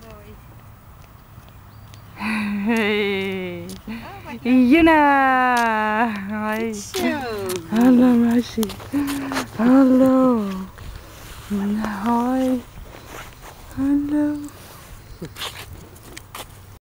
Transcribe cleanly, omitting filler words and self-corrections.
Hey. Yun na. Ay. Hello, Mashi. Hello. Hi. Hello.